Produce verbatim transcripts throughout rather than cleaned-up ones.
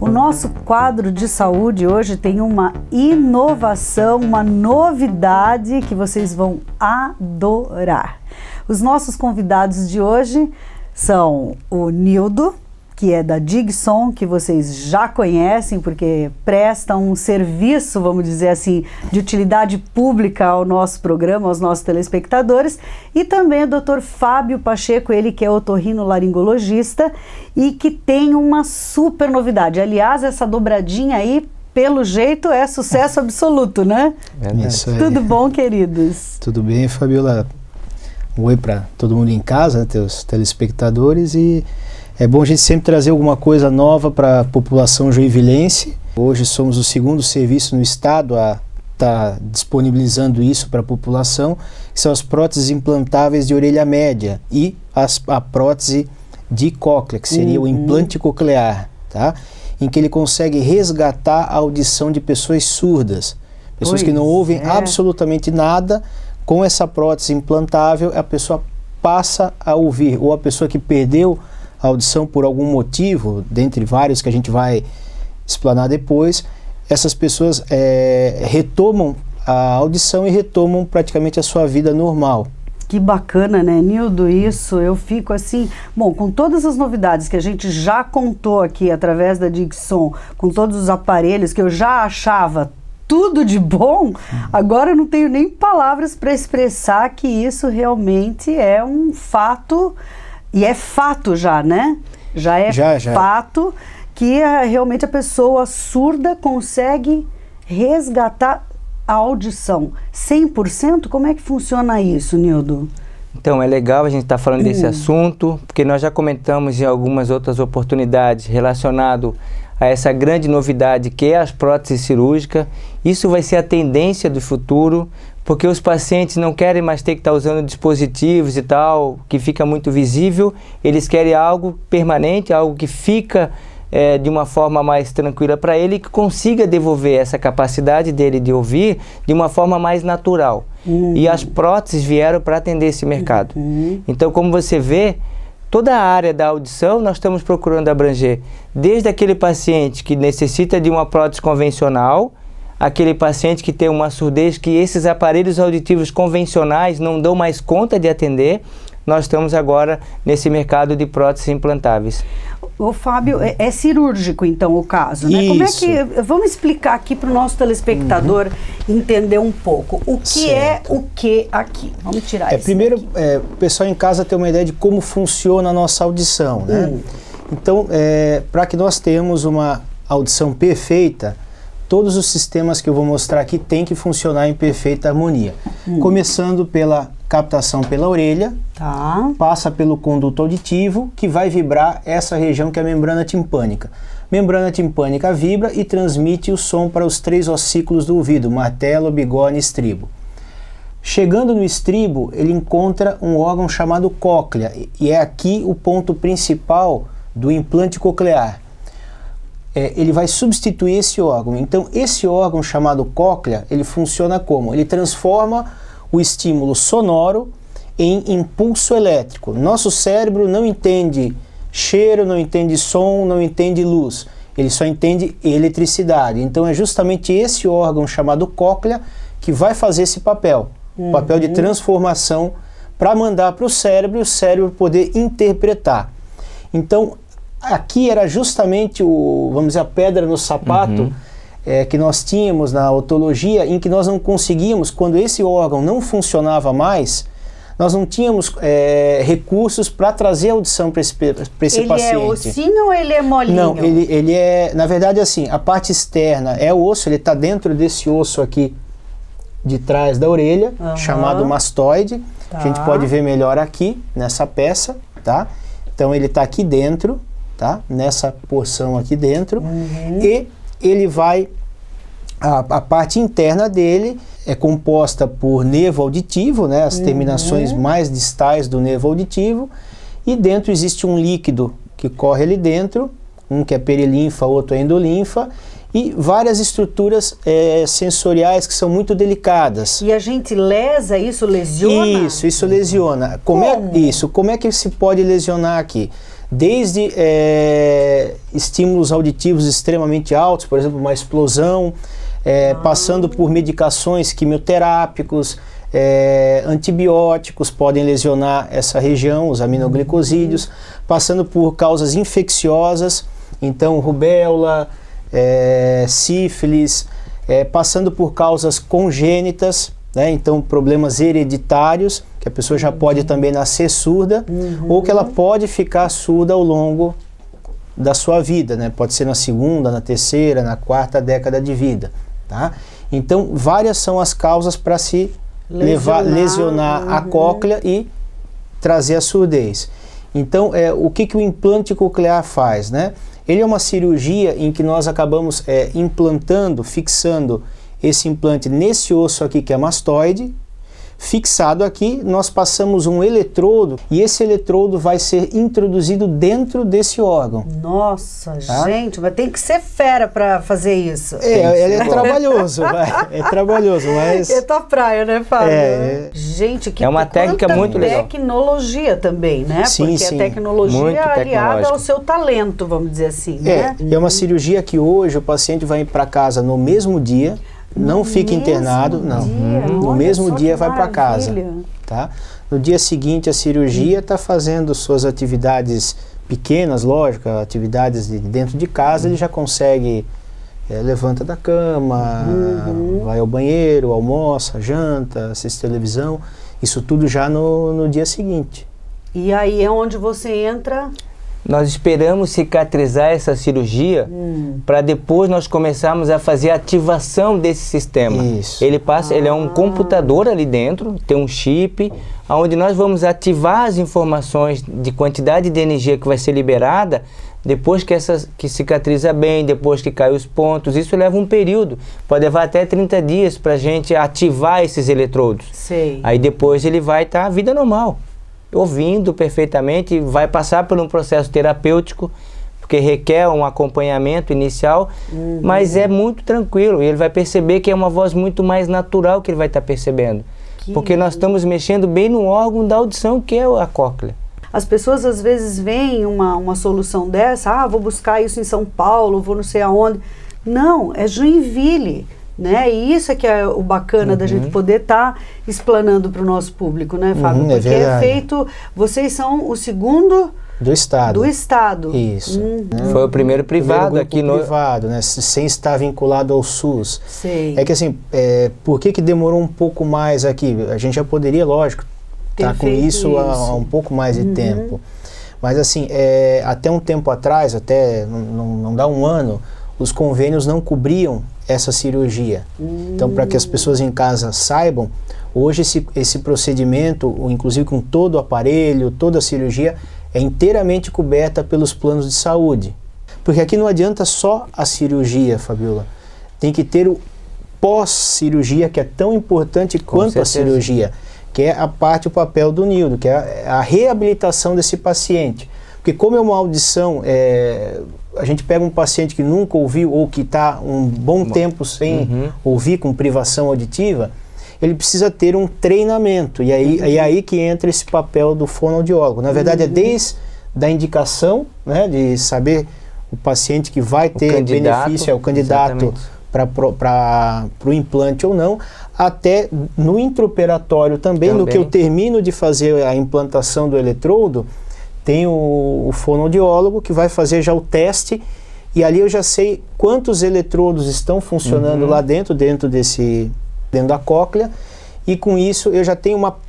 nosso quadro de saúde hoje tem uma inovação, uma novidade que vocês vão adorar. Os nossos convidados de hoje são o Nildo, que é da Digson, que vocês já conhecem, porque presta um serviço, vamos dizer assim, de utilidade pública ao nosso programa, aos nossos telespectadores, e também o doutor Fábio Pacheco, ele que é otorrinolaringologista e que tem uma super novidade. Aliás, essa dobradinha aí, pelo jeito, é sucesso absoluto, né? É isso aí. Tudo bom, queridos? Tudo bem, Fabiola? Um oi para todo mundo em casa, né, teus telespectadores, e é bom a gente sempre trazer alguma coisa nova para a população joinvilense. Hoje somos o segundo serviço no estado a estar tá disponibilizando isso para a população, que são as próteses implantáveis de orelha média e as, a prótese de cóclea, que seria uhum. o implante coclear, tá? Em que ele consegue resgatar a audição de pessoas surdas, pessoas pois que não ouvem é. absolutamente nada. Com essa prótese implantável, a pessoa passa a ouvir, ou a pessoa que perdeu a audição por algum motivo, dentre vários que a gente vai explanar depois, essas pessoas é, retomam a audição e retomam praticamente a sua vida normal. Que bacana, né, Nildo? Isso, eu fico assim... Bom, com todas as novidades que a gente já contou aqui através da Digson, com todos os aparelhos que eu já achava tudo de bom, agora eu não tenho nem palavras para expressar que isso realmente é um fato... E é fato já, né? Já é já, já. fato que a, realmente a pessoa surda consegue resgatar a audição. cem por cento? Como é que funciona isso, Nildo? Então, é legal a gente estar tá falando desse hum. assunto, porque nós já comentamos em algumas outras oportunidades relacionado a essa grande novidade que é as próteses cirúrgicas. Isso vai ser a tendência do futuro, porque os pacientes não querem mais ter que estar usando dispositivos e tal, que fica muito visível. Eles querem algo permanente, algo que fica é, de uma forma mais tranquila para ele, que consiga devolver essa capacidade dele de ouvir de uma forma mais natural. Uhum. E as próteses vieram para atender esse mercado. Uhum. Então, como você vê, toda a área da audição nós estamos procurando abranger, desde aquele paciente que necessita de uma prótese convencional, aquele paciente que tem uma surdez que esses aparelhos auditivos convencionais não dão mais conta de atender. Nós estamos agora nesse mercado de próteses implantáveis. O Fábio, é, é cirúrgico então o caso, né? Como é que, vamos explicar aqui para o nosso telespectador uhum. entender um pouco o que certo. é o que aqui. Vamos tirar é, isso Primeiro, é, o pessoal em casa ter uma ideia de como funciona a nossa audição, né? Hum. Então, é, para que nós tenhamos uma audição perfeita, todos os sistemas que eu vou mostrar aqui têm que funcionar em perfeita harmonia. Hum. Começando pela captação pela orelha, tá. passa pelo conduto auditivo, que vai vibrar essa região que é a membrana timpânica. Membrana timpânica vibra e transmite o som para os três ossículos do ouvido, martelo, bigorna e estribo. Chegando no estribo, ele encontra um órgão chamado cóclea, e é aqui o ponto principal do implante coclear. É, ele vai substituir esse órgão. Então, esse órgão chamado cóclea, ele funciona como? Ele transforma o estímulo sonoro em impulso elétrico. Nosso cérebro não entende cheiro, não entende som, não entende luz. Ele só entende eletricidade. Então, é justamente esse órgão chamado cóclea que vai fazer esse papel. Uhum. O papel de transformação para mandar para o cérebro e o cérebro poder interpretar. Então, aqui era justamente o, vamos dizer, a pedra no sapato uhum. é, que nós tínhamos na otologia, em que nós não conseguíamos, quando esse órgão não funcionava mais, nós não tínhamos é, recursos para trazer a audição para esse, esse ele paciente. Ele é ossinho ou ele é molinho? Não, ele, ele é, na verdade, assim, a parte externa é o osso, ele está dentro desse osso aqui de trás da orelha, uhum. chamado mastoide, tá. A gente pode ver melhor aqui, nessa peça, tá? Então ele está aqui dentro, tá? Nessa porção aqui dentro, uhum. e ele vai, a, a parte interna dele é composta por nervo auditivo, né? As uhum. terminações mais distais do nervo auditivo, e dentro existe um líquido que corre ali dentro, um que é perilinfa, outro é endolinfa, e várias estruturas é, sensoriais que são muito delicadas. E a gente lesa isso, lesiona? Isso, isso lesiona. Como, Como? É, isso, como é que se pode lesionar aqui? desde é, estímulos auditivos extremamente altos, por exemplo, uma explosão, é, ah. passando por medicações quimioterápicos, é, antibióticos podem lesionar essa região, os aminoglicosídeos, uhum. passando por causas infecciosas, então rubéola, é, sífilis, é, passando por causas congênitas, né, então problemas hereditários, que a pessoa já pode também nascer surda, uhum. ou que ela pode ficar surda ao longo da sua vida, né? Pode ser na segunda, na terceira, na quarta década de vida, tá? Então, várias são as causas para se levar, lesionar, lesionar uhum. a cóclea e trazer a surdez. Então, é, o que, que o implante coclear faz, né? Ele é uma cirurgia em que nós acabamos é, implantando, fixando esse implante nesse osso aqui que é mastoide. Fixado aqui, nós passamos um eletrodo e esse eletrodo vai ser introduzido dentro desse órgão. Nossa, tá? Gente, mas tem que ser fera para fazer isso. É, ele é trabalhoso, vai, é trabalhoso, mas... É tua praia, né, Fábio? É, gente, que é uma técnica muito legal. Tecnologia também, né? Sim, Porque sim. a tecnologia muito é aliada ao seu talento, vamos dizer assim, é, né? É uma cirurgia que hoje o paciente vai para casa no mesmo dia, não fica internado, não. Dia, no mesmo dia vai para casa, tá? No dia seguinte a cirurgia está fazendo suas atividades pequenas, lógico, atividades de dentro de casa, ele já consegue, é, levanta da cama, uhum. vai ao banheiro, almoça, janta, assiste televisão, isso tudo já no, no dia seguinte. E aí é onde você entra... Nós esperamos cicatrizar essa cirurgia hum. para depois nós começarmos a fazer a ativação desse sistema. Isso. Ele passa, ah. ele é um computador ali dentro, tem um chip, onde nós vamos ativar as informações de quantidade de energia que vai ser liberada depois que, essa, que cicatriza bem, depois que cai os pontos. Isso leva um período, pode levar até trinta dias para a gente ativar esses eletrodos. Sei. Aí depois ele vai estar tá, vida normal, ouvindo perfeitamente, vai passar por um processo terapêutico, porque requer um acompanhamento inicial, uhum. mas é muito tranquilo, e ele vai perceber que é uma voz muito mais natural que ele vai estar tá percebendo, que porque nós estamos mexendo bem no órgão da audição, que é a cóclea. As pessoas às vezes veem uma, uma solução dessa, ah, vou buscar isso em São Paulo, vou não sei aonde. Não, é Joinville. Né? E isso é que é o bacana uhum. da gente poder estar tá explanando para o nosso público, né, Fábio? Uhum, Porque é, é feito, vocês são o segundo do estado. Do estado. Isso. Uhum. Né? Foi o primeiro privado primeiro aqui no privado, né? Sem estar vinculado ao SUS. Sei. É que assim, é, por que que demorou um pouco mais aqui? A gente já poderia, lógico, estar tá com isso, isso. Há, há um pouco mais de uhum. tempo. Mas assim, é, até um tempo atrás, até não, não, não dá um ano, os convênios não cobriam essa cirurgia. Hum. Então, para que as pessoas em casa saibam, hoje esse, esse procedimento, inclusive com todo o aparelho, toda a cirurgia, é inteiramente coberta pelos planos de saúde. Porque aqui não adianta só a cirurgia, Fabiola. Tem que ter o pós-cirurgia, que é tão importante com quanto certeza. A cirurgia, que é a parte, o papel do Nildo, que é a, a reabilitação desse paciente. Porque como é uma audição, é, a gente pega um paciente que nunca ouviu ou que está um bom tempo sem uhum. ouvir, com privação auditiva, ele precisa ter um treinamento. E aí, uhum. é aí que entra esse papel do fonoaudiólogo. Na verdade, uhum. é desde a indicação, né, de saber o paciente que vai ter o benefício, é o candidato para o implante ou não, até no intraoperatório também, também, no que eu termino de fazer a implantação do eletrodo, tem o, o fonoaudiólogo que vai fazer já o teste e ali eu já sei quantos eletrodos estão funcionando uhum. lá dentro, dentro desse, dentro da cóclea, e com isso eu já tenho uma,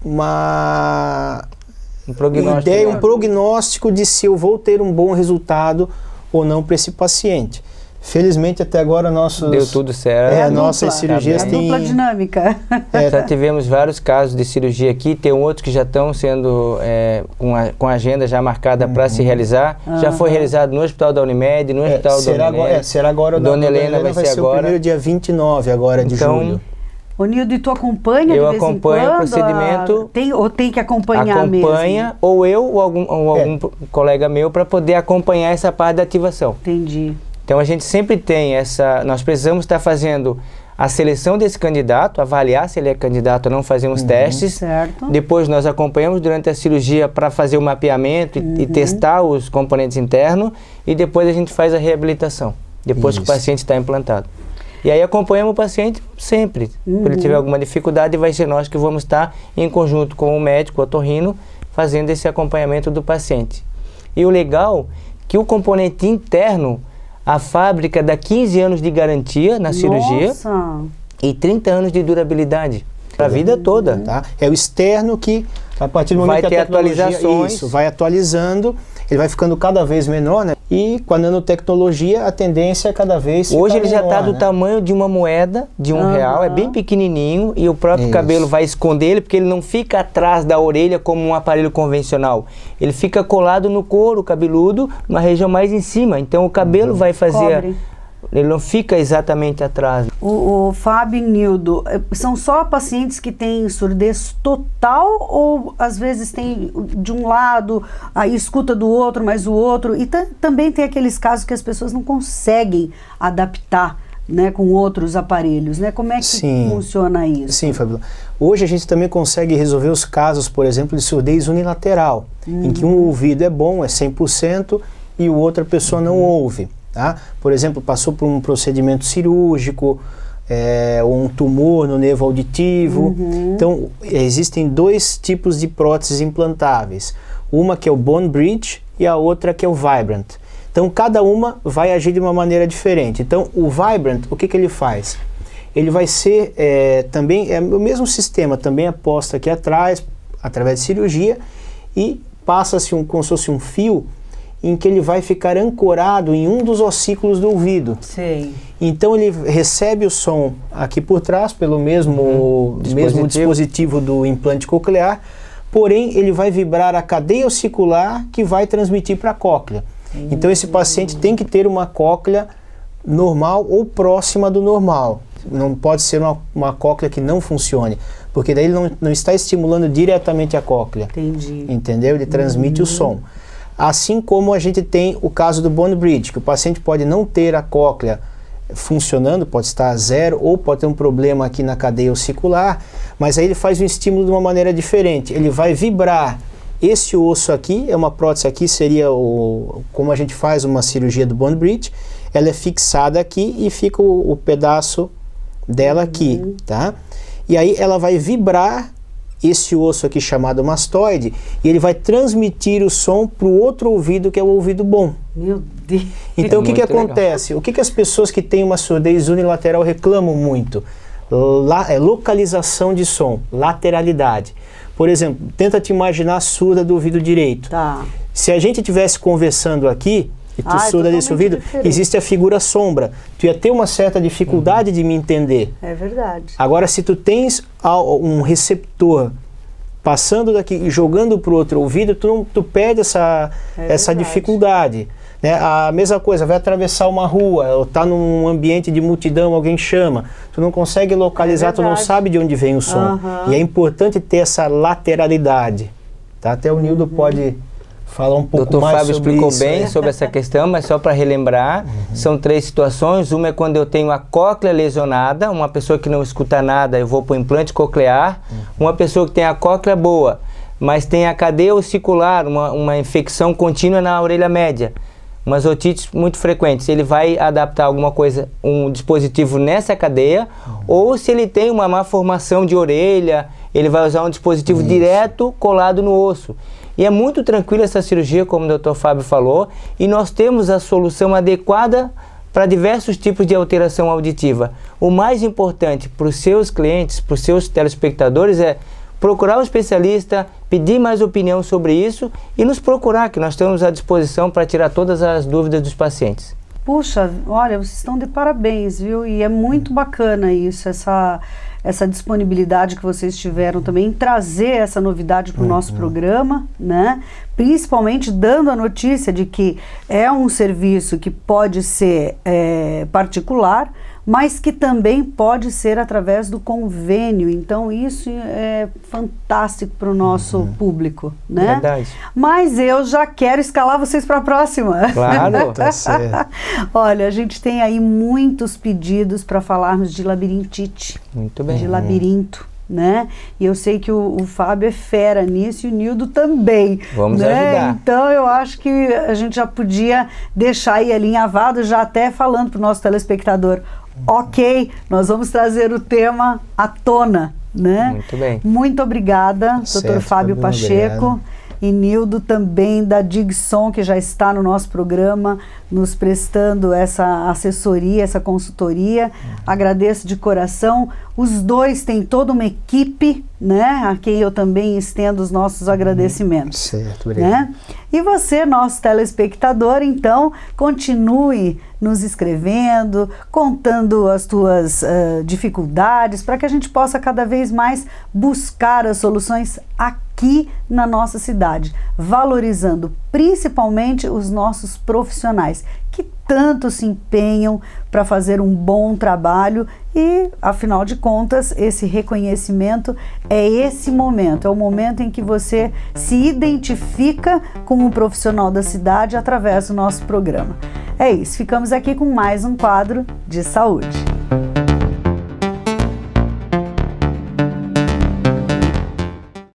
uma, um prognóstico, ideia, um prognóstico de se eu vou ter um bom resultado ou não para esse paciente. Felizmente até agora nossos... Deu tudo certo. É, é nossas cirurgias é têm... dupla dinâmica. É, já tivemos vários casos de cirurgia aqui, tem outros que já estão sendo é, com, a, com a agenda já marcada uhum. para se realizar. Uhum. Já foi realizado no Hospital da Unimed, no é, Hospital será da agora, Unimed. É, será agora o Dona da Helena, Helena vai, vai ser, ser agora. o primeiro dia vinte e nove agora de então, julho. Ô Nildo, e tu acompanha eu de vez acompanho em quando? o procedimento. A... Tem, ou tem que acompanhar mesmo? Acompanha, ou eu ou algum, ou é. algum colega meu para poder acompanhar essa parte da ativação. Entendi. Então a gente sempre tem essa, nós precisamos estar fazendo a seleção desse candidato, avaliar se ele é candidato ou não, fazemos uhum, testes. Certo. Depois nós acompanhamos durante a cirurgia para fazer o mapeamento e, uhum. e testar os componentes internos, e depois a gente faz a reabilitação, depois Isso. que o paciente está implantado. E aí acompanhamos o paciente sempre. Uhum. Se ele tiver alguma dificuldade, vai ser nós que vamos estar em conjunto com o médico, o otorrino, fazendo esse acompanhamento do paciente. E o legal é que o componente interno, a fábrica dá quinze anos de garantia na Nossa. cirurgia e trinta anos de durabilidade para a vida toda. Tá? É o externo que, a partir do momento vai que a ter atualizações, isso, vai atualizando, ele vai ficando cada vez menor, né? E com a nanotecnologia, a tendência é cada vez Hoje ele menor, já está do né? tamanho de uma moeda, de um uhum. real, é bem pequenininho, e o próprio Isso. cabelo vai esconder ele, porque ele não fica atrás da orelha como um aparelho convencional. Ele fica colado no couro cabeludo, na região mais em cima. Então o cabelo uhum. vai fazer... Cobre. Ele não fica exatamente atrás. O, o Fábio e Nildo, são só pacientes que têm surdez total, ou às vezes tem de um lado, aí escuta do outro, mas o outro, e também tem aqueles casos que as pessoas não conseguem adaptar, né, com outros aparelhos, né? Como é que Sim. funciona isso? Sim, Fábio. Hoje a gente também consegue resolver os casos, por exemplo, de surdez unilateral, uhum. em que um ouvido é bom, é cem por cento, e o outro a pessoa não ouve. Tá? Por exemplo, passou por um procedimento cirúrgico, é, ou um tumor no nervo auditivo. Uhum. Então, existem dois tipos de próteses implantáveis. Uma que é o Bone Bridge e a outra que é o Vibrant. Então, cada uma vai agir de uma maneira diferente. Então, o Vibrant, o que, que ele faz? Ele vai ser é, também, é o mesmo sistema, também é posto aqui atrás, através de cirurgia, e passa-se um, como se fosse um fio, em que ele vai ficar ancorado em um dos ossículos do ouvido. Sim. Então ele recebe o som aqui por trás, pelo mesmo, uhum. dispositivo. mesmo dispositivo do implante coclear, porém ele vai vibrar a cadeia ossicular que vai transmitir para a cóclea. Uhum. Então esse paciente tem que ter uma cóclea normal ou próxima do normal. Não pode ser uma, uma cóclea que não funcione, porque daí ele não, não está estimulando diretamente a cóclea. Entendi. Entendeu? Ele transmite uhum. o som. Assim como a gente tem o caso do Bone Bridge, que o paciente pode não ter a cóclea funcionando, pode estar a zero, ou pode ter um problema aqui na cadeia ossicular, mas aí ele faz um estímulo de uma maneira diferente. Ele vai vibrar esse osso aqui, é uma prótese aqui, seria o, como a gente faz uma cirurgia do Bone Bridge, ela é fixada aqui e fica o, o pedaço dela aqui, uhum. tá? E aí ela vai vibrar esse osso aqui chamado mastoide, e ele vai transmitir o som para o outro ouvido, que é o ouvido bom. Meu Deus! Então é o que, que acontece? O que, que as pessoas que têm uma surdez unilateral reclamam muito? La, é localização de som, lateralidade. Por exemplo, tenta te imaginar a surda do ouvido direito. Tá. Se a gente estivesse conversando aqui, e tu ah, surda é desse ouvido, diferente. Existe a figura sombra. Tu ia ter uma certa dificuldade uhum. de me entender. É verdade. Agora, se tu tens um receptor passando daqui e jogando para o outro ouvido, tu, não, tu perde essa, é essa dificuldade. Né? A mesma coisa, vai atravessar uma rua, ou tá num ambiente de multidão, alguém chama, tu não consegue localizar, é tu não sabe de onde vem o som. Uhum. E é importante ter essa lateralidade. Tá? Até o Nildo uhum. pode falar um pouco doutor mais Fábio sobre explicou isso, bem né? sobre essa questão, mas só para relembrar, uhum. são três situações. Uma é quando eu tenho a cóclea lesionada, uma pessoa que não escuta nada, eu vou para o implante coclear. Uhum. Uma pessoa que tem a cóclea boa, mas tem a cadeia ossicular, uma, uma infecção contínua na orelha média, umas otites muito frequentes. Ele vai adaptar alguma coisa, um dispositivo nessa cadeia, uhum. ou se ele tem uma má formação de orelha, ele vai usar um dispositivo Isso. direto colado no osso. E é muito tranquila essa cirurgia, como o doutor Fábio falou, e nós temos a solução adequada para diversos tipos de alteração auditiva. O mais importante para os seus clientes, para os seus telespectadores, é procurar um especialista, pedir mais opinião sobre isso e nos procurar, que nós estamos à disposição para tirar todas as dúvidas dos pacientes. Puxa, olha, vocês estão de parabéns, viu? E é muito bacana isso, essa... essa disponibilidade que vocês tiveram também em trazer essa novidade para o uhum. nosso programa, né? principalmente dando a notícia de que é um serviço que pode ser é, particular, mas que também pode ser através do convênio. Então isso é fantástico para o nosso uhum. público, né? Verdade. Mas eu já quero escalar vocês para a próxima. Claro. Tá certo. Olha, a gente tem aí muitos pedidos para falarmos de labirintite. Muito bem. De labirinto, né? E eu sei que o, o Fábio é fera nisso e o Nildo também. Vamos né? ajudar. Então eu acho que a gente já podia deixar aí alinhavado, já até falando para o nosso telespectador, ok, nós vamos trazer o tema à tona, né? Muito bem. Muito obrigada, Certo, doutor Fábio muito Pacheco. obrigado. E Nildo também da Digson, que já está no nosso programa, nos prestando essa assessoria, essa consultoria. Uhum. Agradeço de coração. Os dois têm toda uma equipe, né, a quem eu também estendo os nossos agradecimentos. Certo, obrigado. Né? E você, nosso telespectador, então, continue nos escrevendo, contando as tuas uh, dificuldades, para que a gente possa cada vez mais buscar as soluções aqui na nossa cidade, valorizando principalmente os nossos profissionais, que tanto se empenham para fazer um bom trabalho e, afinal de contas, esse reconhecimento é esse momento, é o momento em que você se identifica com um profissional da cidade através do nosso programa. É isso, ficamos aqui com mais um quadro de saúde.